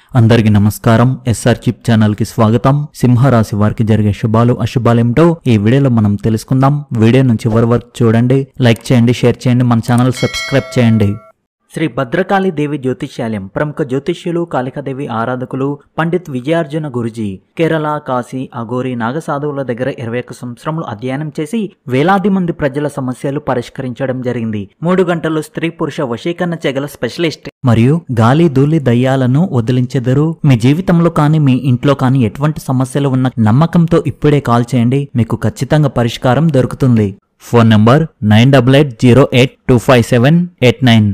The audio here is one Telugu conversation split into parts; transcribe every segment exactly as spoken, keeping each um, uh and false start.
అందరికీ నమస్కారం. ఎస్ఆర్ చిప్ ఛానల్ కి స్వాగతం. సింహరాశి వారికి జరిగే శుభాలు అశుభాలేమిటో ఈ వీడియోలో మనం తెలుసుకుందాం. వీడియోను చివరి వరకు చూడండి, లైక్ చేయండి, షేర్ చేయండి, మన ఛానల్ సబ్స్క్రైబ్ చేయండి. శ్రీ భద్రకాళి దేవి జ్యోతిష్యాలయం ప్రముఖ జ్యోతిష్యులు, కాళికాదేవి ఆరాధకులు పండిత్ విజయార్జున గురుజీ కేరళ, కాశీ, అఘోరి, నాగసాధువుల దగ్గర ఇరవై ఒక్క సంవత్సరములు అధ్యయనం చేసి వేలాది మంది ప్రజల సమస్యలు పరిష్కరించడం జరిగింది. మూడు గంటలు స్త్రీ పురుష వశీకరణ చెగల స్పెషలిస్ట్ మరియు గాలి ధూళి దయ్యాలను వదిలించెదరు. మీ జీవితంలో కానీ మీ ఇంట్లో కానీ ఎటువంటి సమస్యలు ఉన్న నమ్మకంతో ఇప్పుడే కాల్ చేయండి, మీకు ఖచ్చితంగా పరిష్కారం దొరుకుతుంది. Phone number nine double eight zero eight two five seven eight nine.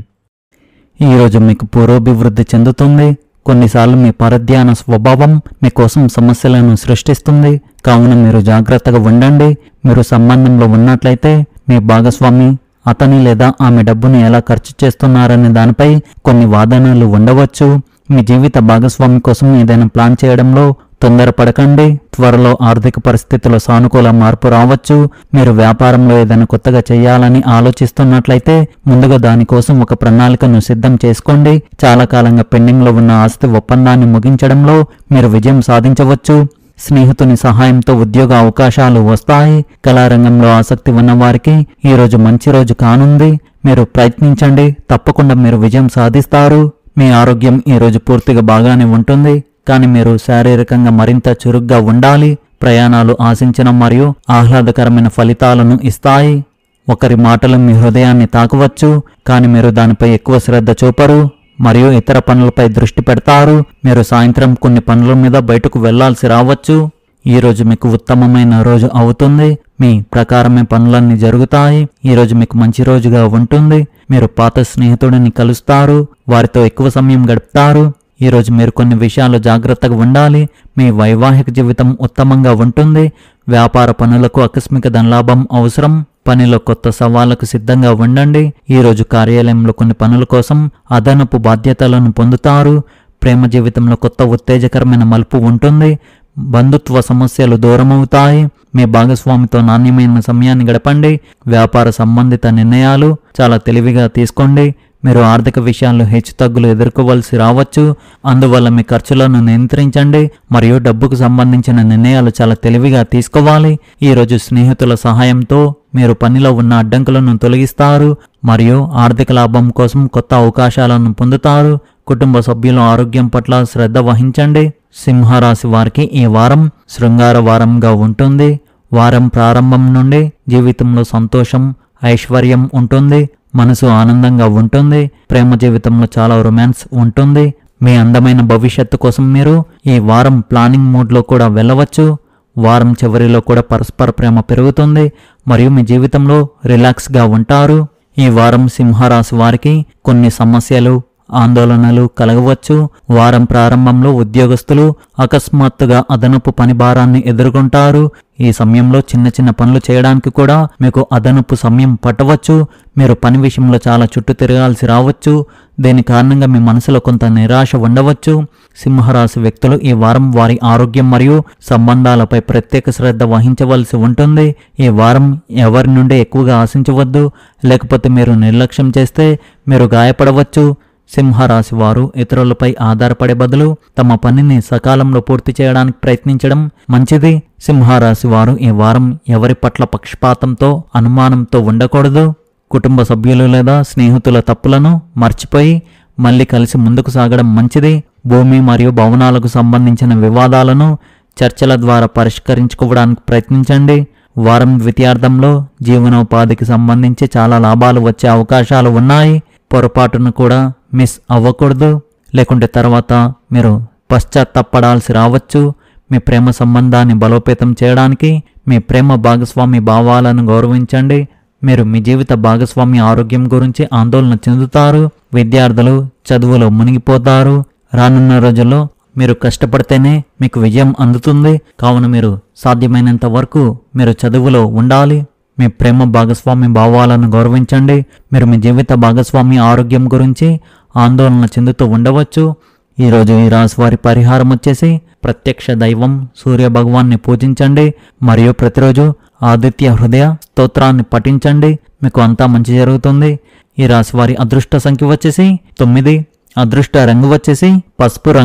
ఈరోజు మీకు పురోభివృద్ధి చెందుతుంది. కొన్నిసార్లు మీ పరధ్యాన స్వభావం మీకోసం సమస్యలను సృష్టిస్తుంది, కావున మీరు జాగ్రత్తగా ఉండండి. మీరు సంబంధంలో ఉన్నట్లయితే మీ భాగస్వామి అతని లేదా ఆమె డబ్బును ఎలా ఖర్చు చేస్తున్నారనే దానిపై కొన్ని వాదనలు ఉండవచ్చు. మీ జీవిత భాగస్వామి కోసం ఏదైనా ప్లాన్ చేయడంలో తొందరపడకండి. త్వరలో ఆర్థిక పరిస్థితుల్లో సానుకూల మార్పు రావచ్చు. మీరు వ్యాపారంలో ఏదైనా కొత్తగా చేయాలని ఆలోచిస్తున్నట్లయితే ముందుగా దానికోసం ఒక ప్రణాళికను సిద్ధం చేసుకోండి. చాలా కాలంగా పెండింగ్లో ఉన్న ఆస్తి ఒప్పందాన్ని ముగించడంలో మీరు విజయం సాధించవచ్చు. స్నేహితుని సహాయంతో ఉద్యోగ అవకాశాలు వస్తాయి. కళారంగంలో ఆసక్తి ఉన్నవారికి ఈరోజు మంచి రోజు కానుంది. మీరు ప్రయత్నించండి, తప్పకుండా మీరు విజయం సాధిస్తారు. మీ ఆరోగ్యం ఈరోజు పూర్తిగా బాగానే ఉంటుంది, కానీ మీరు శారీరకంగా మరింత చురుగ్గా ఉండాలి. ప్రయాణాలు ఆశించిన మరియు ఆహ్లాదకరమైన ఫలితాలను ఇస్తాయి. ఒకరి మాటలు మీ హృదయాన్ని తాకవచ్చు, కానీ మీరు దానిపై ఎక్కువ శ్రద్ధ చూపరు మరియు ఇతర పనులపై దృష్టి పెడతారు. మీరు సాయంత్రం కొన్ని పనుల మీద బయటకు వెళ్లాల్సి రావచ్చు. ఈ రోజు మీకు ఉత్తమమైన రోజు అవుతుంది. మీ ప్రకారమే పనులన్నీ జరుగుతాయి. ఈ రోజు మీకు మంచి రోజుగా ఉంటుంది. మీరు పాత స్నేహితుడిని కలుస్తారు, వారితో ఎక్కువ సమయం గడుపుతారు. ఈ రోజు మీరు కొన్ని విషయాలు జాగ్రత్తగా ఉండాలి. మీ వైవాహిక జీవితం ఉత్తమంగా ఉంటుంది. వ్యాపార పనులకు ఆకస్మిక ధనలాభం అవసరం. పనిలో కొత్త సవాళ్లకు సిద్ధంగా ఉండండి. ఈ రోజు కార్యాలయంలో కొన్ని పనుల కోసం అదనపు బాధ్యతలను పొందుతారు. ప్రేమ జీవితంలో కొత్త ఉత్తేజకరమైన మలుపు ఉంటుంది. బంధుత్వ సమస్యలు దూరమవుతాయి. మీ భాగస్వామితో నాణ్యమైన సమయాన్ని గడపండి. వ్యాపార సంబంధిత నిర్ణయాలు చాలా తెలివిగా తీసుకోండి. మీరు ఆర్థిక విషయాల్లో హెచ్చుతగ్గులు ఎదుర్కోవలసి రావచ్చు, అందువల్ల మీ ఖర్చులను నియంత్రించండి మరియు డబ్బుకు సంబంధించిన నిర్ణయాలు చాలా తెలివిగా తీసుకోవాలి. ఈరోజు స్నేహితుల సహాయంతో మీరు పనిలో ఉన్న అడ్డంకులను తొలగిస్తారు మరియు ఆర్థిక లాభం కోసం కొత్త అవకాశాలను పొందుతారు. కుటుంబ సభ్యుల ఆరోగ్యం పట్ల శ్రద్ధ వహించండి. సింహరాశి వారికి ఈ వారం శృంగార వారంగా ఉంటుంది. వారం ప్రారంభం నుండి జీవితంలో సంతోషం, ఐశ్వర్యం ఉంటుంది. మనసు ఆనందంగా ఉంటుంది. ప్రేమ జీవితంలో చాలా రొమాన్స్ ఉంటుంది. మీ అందమైన భవిష్యత్తు కోసం మీరు ఈ వారం ప్లానింగ్ మూడ్లో కూడా వెళ్ళవచ్చు. వారం చివరిలో కూడా పరస్పర ప్రేమ పెరుగుతుంది మరియు మీ జీవితంలో రిలాక్స్గా ఉంటారు. ఈ వారం సింహరాశి వారికి కొన్ని సమస్యలు, ఆందోళనలు కలగవచ్చు. వారం ప్రారంభంలో ఉద్యోగస్తులు అకస్మాత్తుగా అదనపు పని భారాన్ని ఎదుర్కొంటారు. ఈ సమయంలో చిన్న చిన్న పనులు చేయడానికి కూడా మీకు అదనపు సమయం పట్టవచ్చు. మీరు పని విషయంలో చాలా చుట్టూ తిరగాల్సి రావచ్చు. దీని కారణంగా మీ మనసులో కొంత నిరాశ ఉండవచ్చు. సింహరాశి వ్యక్తులు ఈ వారం వారి ఆరోగ్యం మరియు సంబంధాలపై ప్రత్యేక శ్రద్ధ వహించవలసి ఉంటుంది. ఈ వారం ఎవరి నుండి ఎక్కువగా ఆశించవద్దు, లేకపోతే మీరు నిర్లక్ష్యం చేస్తే మీరు గాయపడవచ్చు. సింహరాశి వారు ఇతరులపై ఆధారపడే బదులు తమ పనిని సకాలంలో పూర్తి చేయడానికి ప్రయత్నించడం మంచిది. సింహరాశి వారు ఈ వారం ఎవరి పట్ల పక్షపాతంతో, అనుమానంతో ఉండకూడదు. కుటుంబ సభ్యులు లేదా స్నేహితుల తప్పులను మర్చిపోయి మళ్ళీ కలిసి ముందుకు సాగడం మంచిది. భూమి మరియు భవనాలకు సంబంధించిన వివాదాలను చర్చల ద్వారా పరిష్కరించుకోవడానికి ప్రయత్నించండి. వారం ద్వితీయార్థంలో జీవనోపాధికి సంబంధించి చాలా లాభాలు వచ్చే అవకాశాలు ఉన్నాయి. పొరపాటును కూడా మిస్ అవ్వకూడదు, లేకుంటే తర్వాత మీరు పశ్చాత్తాపడాల్సి రావచ్చు. మీ ప్రేమ సంబంధాన్ని బలోపేతం చేయడానికి మీ ప్రేమ భాగస్వామి భావాలను గౌరవించండి. మీరు మీ జీవిత భాగస్వామి ఆరోగ్యం గురించి ఆందోళన చెందుతారు. విద్యార్థులు చదువులో మునిగిపోతారు. రానున్న రోజుల్లో మీరు కష్టపడితేనే మీకు విజయం అందుతుంది, కావున మీరు సాధ్యమైనంత వరకు మీరు చదువులో ఉండాలి. మీ ప్రేమ భాగస్వామి భావాలను గౌరవించండి. మీరు మీ జీవిత భాగస్వామి ఆరోగ్యం గురించి ఆందోళన చెందుతూ ఉండవచ్చు. ఈరోజు ఈ రాశి వారి పరిహారం వచ్చేసి ప్రత్యక్ష దైవం సూర్య భగవాన్ని పూజించండి మరియు ప్రతిరోజు ఆదిత్య హృదయ స్తోత్రాన్ని పఠించండి. మీకు అంతా మంచి జరుగుతుంది. ఈ రాశి వారి అదృష్ట సంఖ్య వచ్చేసి తొమ్మిది. అదృష్ట రంగు వచ్చేసి పసుపు రంగు.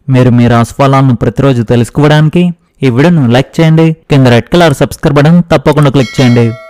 మీరు మీ రాశిఫలాలను ప్రతిరోజు తెలుసుకోవడానికి ఈ వీడియోను లైక్ చేయండి. కింద రెడ్ కలర్ సబ్స్క్రైబ్ బటన్ తప్పకుండా క్లిక్ చేయండి.